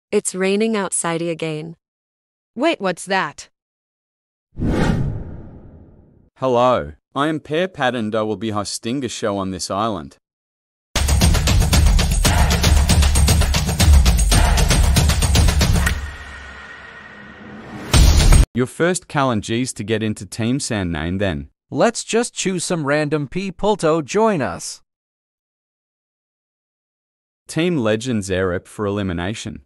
It's raining outside again. Wait, what's that? Hello, I am Pear Patterned. I will be hosting a show on this island. Your first challenges to get into Team Sandname then. Let's just choose some random people to join us. Team Legends Erip for elimination.